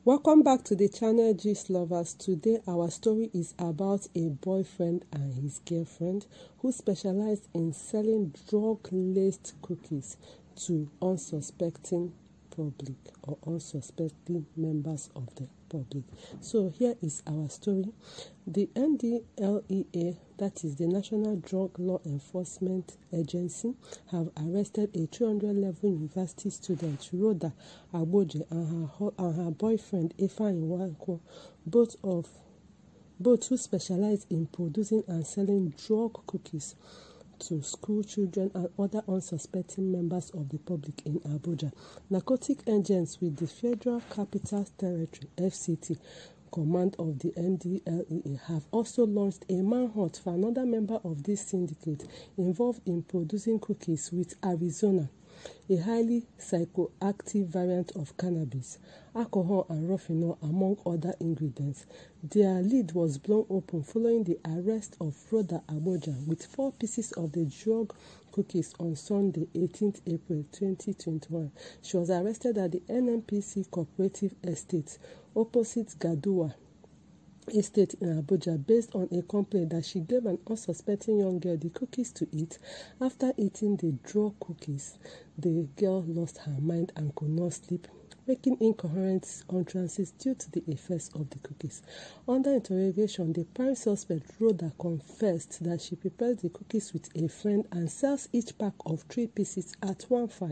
Welcome back to the channel, Gist Lovers. Today our story is about a boyfriend and his girlfriend who specialize in selling drug-laced cookies to unsuspecting public or unsuspecting members of the public. So here is our story. The NDLEA, that is the National Drug Law Enforcement Agency, have arrested a 300-level university student, Rhoda Agboje, and her boyfriend, Ifeanyi Nwankwo, both who specialize in producing and selling drug cookies to school children and other unsuspecting members of the public in Abuja. Narcotic agents with the Federal Capital Territory (FCT) command of the NDLEA have also launched a manhunt for another member of this syndicate involved in producing cookies with Arizona, a highly psychoactive variant of cannabis, alcohol and rofinol among other ingredients. Their lid was blown open following the arrest of Rhoda Agboje with 4 pieces of the drug cookies on Sunday, 18th April 2021. She was arrested at the NNPC Cooperative Estate opposite Gaduwa Estate in Abuja based on a complaint that she gave an unsuspecting young girl the cookies to eat. After eating the drug cookies, the girl lost her mind and could not sleep, making incoherent utterances due to the effects of the cookies. Under interrogation, the prime suspect, Rhoda, confessed that she prepares the cookies with a friend and sells each pack of 3 pieces at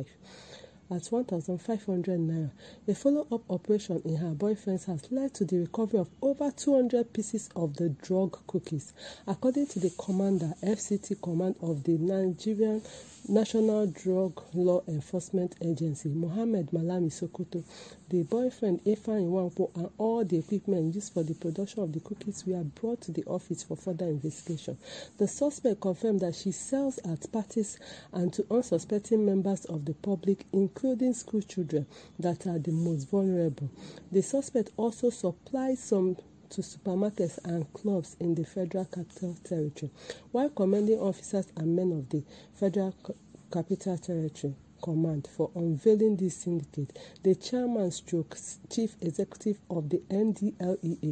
1,500 naira. A follow-up operation in her boyfriend's house led to the recovery of over 200 pieces of the drug cookies. According to the commander, FCT command of the Nigerian National Drug Law Enforcement Agency, Mohammed Malami Sokoto, the boyfriend Ifeanyi Nwankwo and all the equipment used for the production of the cookies were brought to the office for further investigation. The suspect confirmed that she sells at parties and to unsuspecting members of the public, including school children that are the most vulnerable. The suspect also supplies some to supermarkets and clubs in the Federal Capital Territory. While commending officers and men of the Federal Capital Territory Command for unveiling this syndicate, the chairman stroke chief executive of the NDLEA,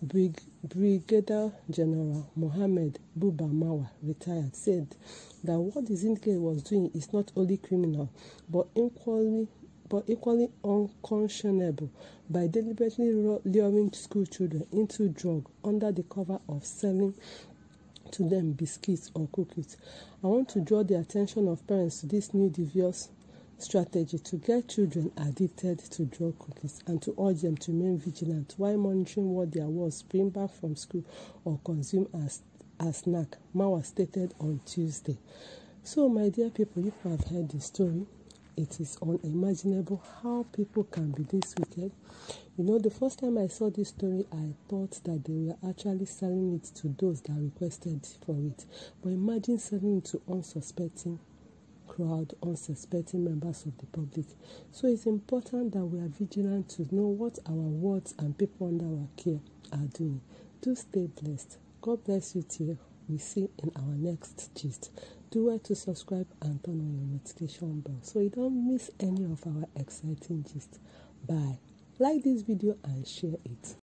Brigadier General Mohammed Buba Marwa, retired, said that what the syndicate was doing is not only criminal but equally unconscionable by deliberately luring school children into drug under the cover of selling to them biscuits or cookies. I want to draw the attention of parents to this new devious strategy to get children addicted to drug cookies and to urge them to remain vigilant while monitoring what their wards bring back from school or consume as snack, Marwa stated on Tuesday. So, my dear people, you have heard the story. It is unimaginable how people can be this wicked. You know, the first time I saw this story, I thought that they were actually selling it to those that requested for it. But imagine selling it to unsuspecting crowd, unsuspecting members of the public. So it's important that we are vigilant to know what our wards and people under our care are doing. Do stay blessed. God bless you till we see in our next gist. Do well to subscribe and turn on your notification bell so you don't miss any of our exciting gist. Bye. Like this video and share it.